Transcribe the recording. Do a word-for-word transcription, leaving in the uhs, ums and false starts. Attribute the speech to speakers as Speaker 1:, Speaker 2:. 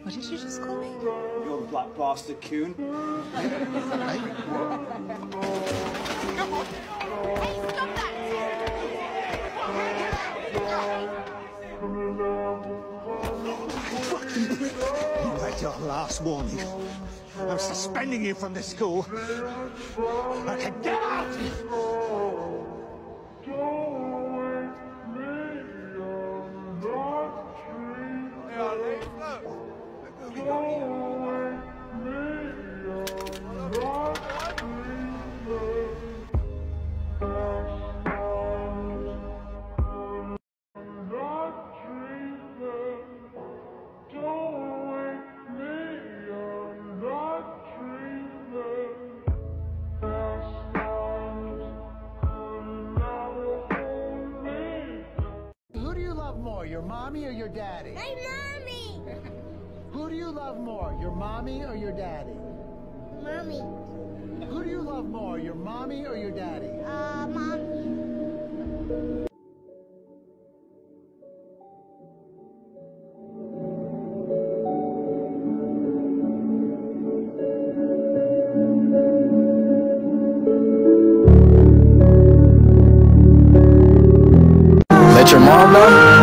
Speaker 1: What did you just call me?
Speaker 2: You're a black bastard, coon.
Speaker 1: Hey, stop that!
Speaker 3: You had your last warning. I'm suspending you from the school. Okay, get out! Who do you love more, your mommy or your daddy?
Speaker 4: My mommy!
Speaker 3: Who do you love more, your mommy or your daddy?
Speaker 4: Mommy.
Speaker 3: Who do you love more, your mommy or your daddy?
Speaker 4: Uh, mommy.
Speaker 5: Let your mom know.